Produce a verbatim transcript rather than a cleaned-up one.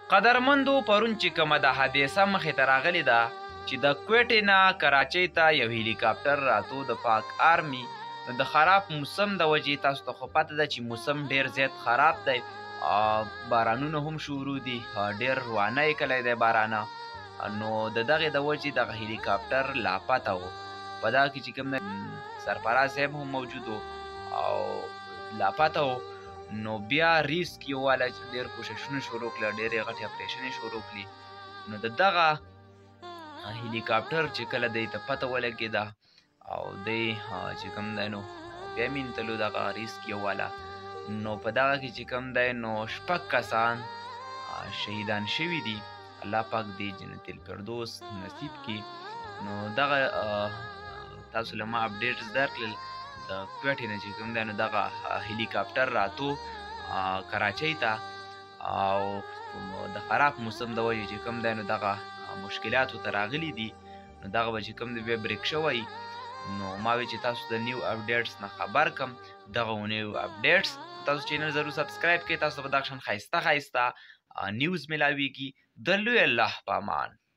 قدرمندو پرون چې کومه د حادثه مخې ته راغلې ده چې د کویټې نه کراچۍ ته یو هلیکاپټر راتو د پاک آرمي نو د خراب موسم د وجې تاسو ته خو پته ده چې موسم ډېر زیات خراب دی بارانونه هم شروع دي ډېر روانه یې کلی دی بارانه نو د دغې د وجې دغه هلیکاپټر لاپته و په دغه کې چې کوم سرفراز صاحب هم موجود و او لاپته و نو بیا ریسک یې واله چې ډېر کوششونه شروع کړه ډېرې غټې اپریشنې شروع کړي نو د دغه هلیکاپټر چې کله دی ته پته ولګېده او دی چې کوم دی نو بیا مې تلو دغه ریسک یې واله نو په دغه کې چې کوم دی نو شپږ کسان شهیدان شوي دي الله پاک دې جنت الفردوس نصیب کړي نو دغه تاسو له ما اپډیټس درکړل د کویټې نه چې کوم دی نو دغه هلیکاپټر راتو کراچۍ ته او د خراب موسم د وجې چې کوم دی نو دغه مشکلاتو ته راغلي دي نو دغه به چې کوم دی بیا بریک شوی نو ما وی چې تاسو د نیو اپډیټس نه خبر کم دغه نیو اپډیټس تاسو چینل ضرور سبسکرایب کړئ تاسو به دغه شان ښایسته ښایسته نیوز ملاویږي د لوی الله په امان